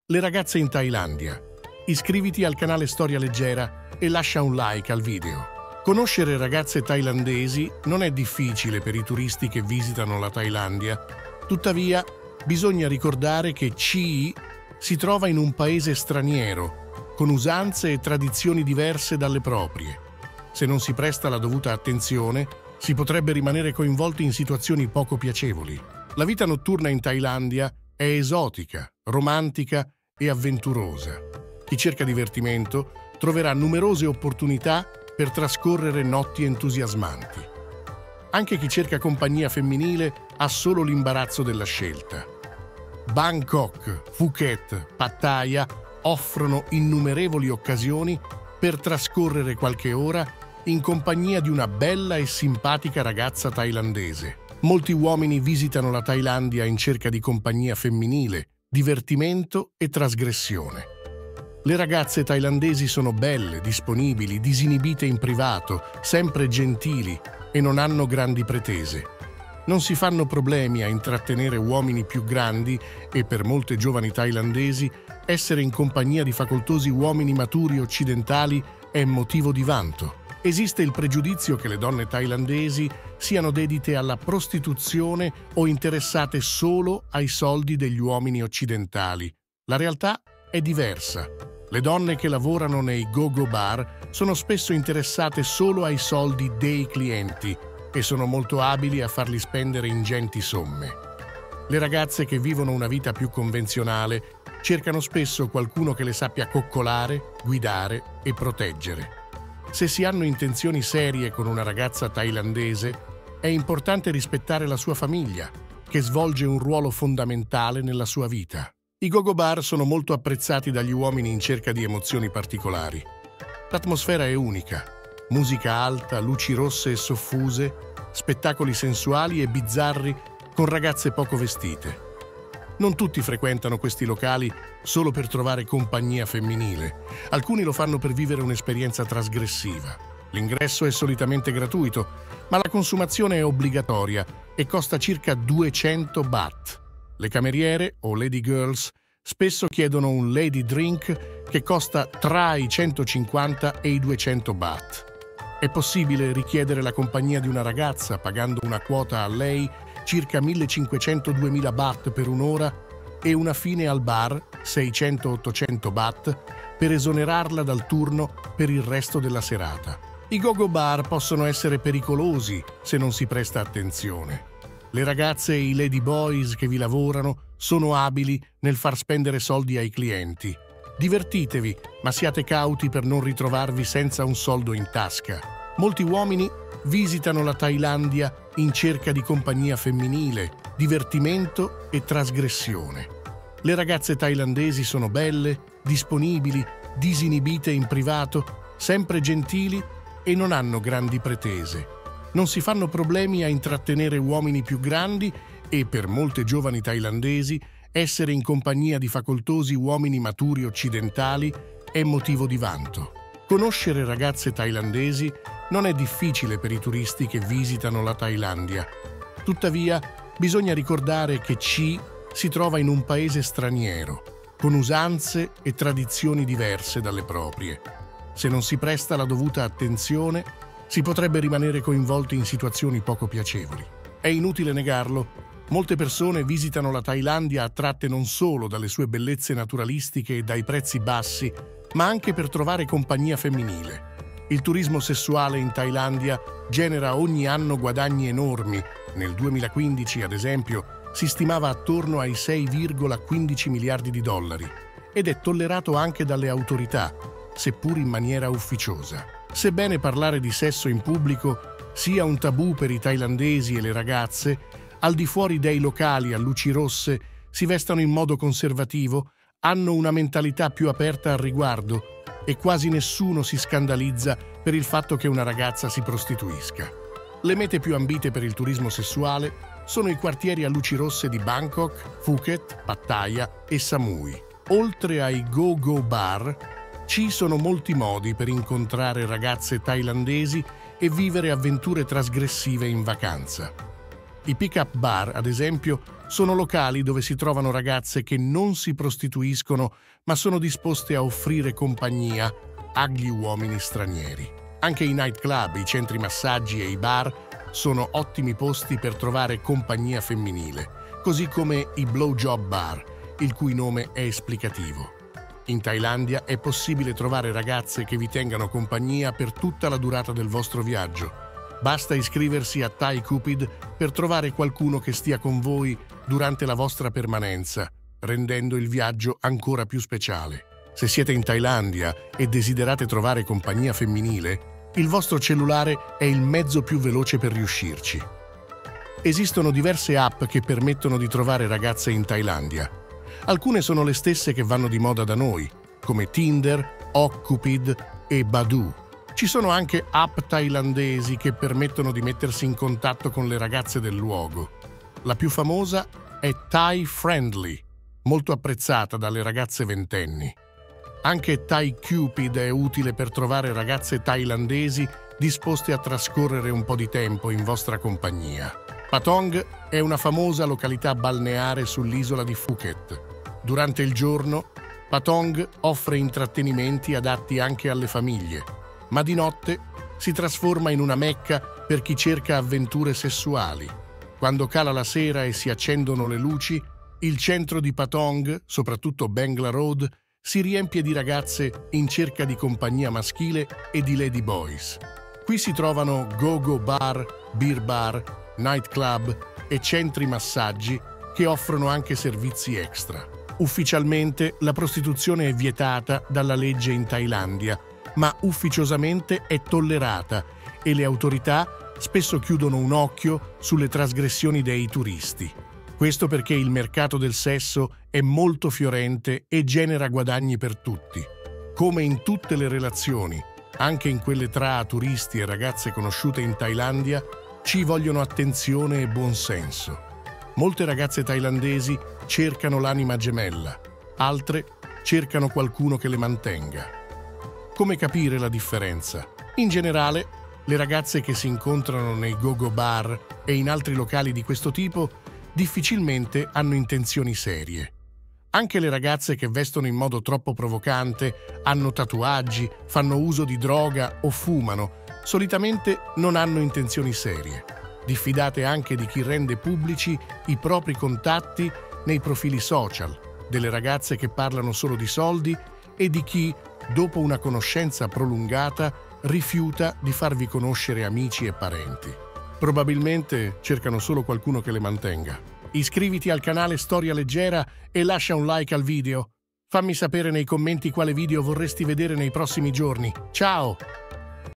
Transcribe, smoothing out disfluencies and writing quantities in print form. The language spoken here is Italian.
Le ragazze in Thailandia. Iscriviti al canale Storia Leggera e lascia un like al video. Conoscere ragazze thailandesi non è difficile per i turisti che visitano la Thailandia. Tuttavia, bisogna ricordare che Chi si trova in un paese straniero, con usanze e tradizioni diverse dalle proprie. Se non si presta la dovuta attenzione, si potrebbe rimanere coinvolti in situazioni poco piacevoli. La vita notturna in Thailandia è esotica, romantica e avventurosa. Chi cerca divertimento troverà numerose opportunità per trascorrere notti entusiasmanti. Anche chi cerca compagnia femminile ha solo l'imbarazzo della scelta. Bangkok, Phuket, Pattaya offrono innumerevoli occasioni per trascorrere qualche ora in compagnia di una bella e simpatica ragazza thailandese. Molti uomini visitano la Thailandia in cerca di compagnia femminile, divertimento e trasgressione. Le ragazze thailandesi sono belle, disponibili, disinibite in privato, sempre gentili e non hanno grandi pretese. Non si fanno problemi a intrattenere uomini più grandi e per molte giovani thailandesi essere in compagnia di facoltosi uomini maturi occidentali è motivo di vanto. Esiste il pregiudizio che le donne thailandesi siano dedite alla prostituzione o interessate solo ai soldi degli uomini occidentali. La realtà è diversa. Le donne che lavorano nei go-go bar sono spesso interessate solo ai soldi dei clienti e sono molto abili a farli spendere ingenti somme. Le ragazze che vivono una vita più convenzionale cercano spesso qualcuno che le sappia coccolare, guidare e proteggere. Se si hanno intenzioni serie con una ragazza thailandese, è importante rispettare la sua famiglia, che svolge un ruolo fondamentale nella sua vita. I go-go bar sono molto apprezzati dagli uomini in cerca di emozioni particolari. L'atmosfera è unica. Musica alta, luci rosse e soffuse, spettacoli sensuali e bizzarri con ragazze poco vestite. Non tutti frequentano questi locali solo per trovare compagnia femminile. Alcuni lo fanno per vivere un'esperienza trasgressiva. L'ingresso è solitamente gratuito, ma la consumazione è obbligatoria e costa circa 200 baht. Le cameriere o lady girls spesso chiedono un lady drink che costa tra i 150 e i 200 baht. È possibile richiedere la compagnia di una ragazza pagando una quota a lei circa 1500-2000 baht per un'ora e una fine al bar, 600-800 baht, per esonerarla dal turno per il resto della serata. I go-go bar possono essere pericolosi se non si presta attenzione. Le ragazze e i lady boys che vi lavorano sono abili nel far spendere soldi ai clienti. Divertitevi, ma siate cauti per non ritrovarvi senza un soldo in tasca. Molti uomini visitano la Thailandia in cerca di compagnia femminile, divertimento e trasgressione. Le ragazze thailandesi sono belle, disponibili, disinibite in privato, sempre gentili e non hanno grandi pretese. Non si fanno problemi a intrattenere uomini più grandi e, per molte giovani thailandesi, essere in compagnia di facoltosi uomini maturi occidentali è motivo di vanto. Conoscere ragazze thailandesi non è difficile per i turisti che visitano la Thailandia. Tuttavia, bisogna ricordare che Chi si trova in un paese straniero, con usanze e tradizioni diverse dalle proprie. Se non si presta la dovuta attenzione, si potrebbe rimanere coinvolti in situazioni poco piacevoli. È inutile negarlo, molte persone visitano la Thailandia attratte non solo dalle sue bellezze naturalistiche e dai prezzi bassi, ma anche per trovare compagnia femminile. Il turismo sessuale in Thailandia genera ogni anno guadagni enormi. Nel 2015, ad esempio, si stimava attorno ai 6,15 miliardi di dollari ed è tollerato anche dalle autorità, seppur in maniera ufficiosa. Sebbene parlare di sesso in pubblico sia un tabù per i thailandesi e le ragazze, al di fuori dei locali a luci rosse si vestono in modo conservativo, hanno una mentalità più aperta al riguardo e quasi nessuno si scandalizza per il fatto che una ragazza si prostituisca. Le mete più ambite per il turismo sessuale sono i quartieri a luci rosse di Bangkok, Phuket, Pattaya e Samui. Oltre ai go-go bar, ci sono molti modi per incontrare ragazze thailandesi e vivere avventure trasgressive in vacanza. I pick-up bar, ad esempio, sono locali dove si trovano ragazze che non si prostituiscono, ma sono disposte a offrire compagnia agli uomini stranieri. Anche i nightclub, i centri massaggi e i bar sono ottimi posti per trovare compagnia femminile, così come i blowjob bar, il cui nome è esplicativo. In Thailandia è possibile trovare ragazze che vi tengano compagnia per tutta la durata del vostro viaggio. Basta iscriversi a Thai Cupid per trovare qualcuno che stia con voi durante la vostra permanenza, rendendo il viaggio ancora più speciale. Se siete in Thailandia e desiderate trovare compagnia femminile, il vostro cellulare è il mezzo più veloce per riuscirci. Esistono diverse app che permettono di trovare ragazze in Thailandia. Alcune sono le stesse che vanno di moda da noi, come Tinder, OkCupid e Badoo. Ci sono anche app thailandesi che permettono di mettersi in contatto con le ragazze del luogo. La più famosa è Thai Friendly, molto apprezzata dalle ragazze ventenni. Anche Thai Cupid è utile per trovare ragazze thailandesi disposte a trascorrere un po' di tempo in vostra compagnia. Patong è una famosa località balneare sull'isola di Phuket. Durante il giorno, Patong offre intrattenimenti adatti anche alle famiglie, ma di notte si trasforma in una mecca per chi cerca avventure sessuali. Quando cala la sera e si accendono le luci, il centro di Patong, soprattutto Bangla Road, si riempie di ragazze in cerca di compagnia maschile e di lady boys. Qui si trovano go-go bar, beer bar, nightclub e centri massaggi che offrono anche servizi extra. Ufficialmente la prostituzione è vietata dalla legge in Thailandia, ma ufficiosamente è tollerata e le autorità spesso chiudono un occhio sulle trasgressioni dei turisti. Questo perché il mercato del sesso è molto fiorente e genera guadagni per tutti. Come in tutte le relazioni, anche in quelle tra turisti e ragazze conosciute in Thailandia, ci vogliono attenzione e buonsenso. Molte ragazze thailandesi cercano l'anima gemella, altre cercano qualcuno che le mantenga. Come capire la differenza? In generale, le ragazze che si incontrano nei go-go bar e in altri locali di questo tipo difficilmente hanno intenzioni serie. Anche le ragazze che vestono in modo troppo provocante, hanno tatuaggi, fanno uso di droga o fumano, solitamente non hanno intenzioni serie. Diffidate anche di chi rende pubblici i propri contatti nei profili social, delle ragazze che parlano solo di soldi e di chi, dopo una conoscenza prolungata, rifiuta di farvi conoscere amici e parenti. Probabilmente cercano solo qualcuno che le mantenga. Iscriviti al canale Storia Leggera e lascia un like al video. Fammi sapere nei commenti quale video vorresti vedere nei prossimi giorni. Ciao!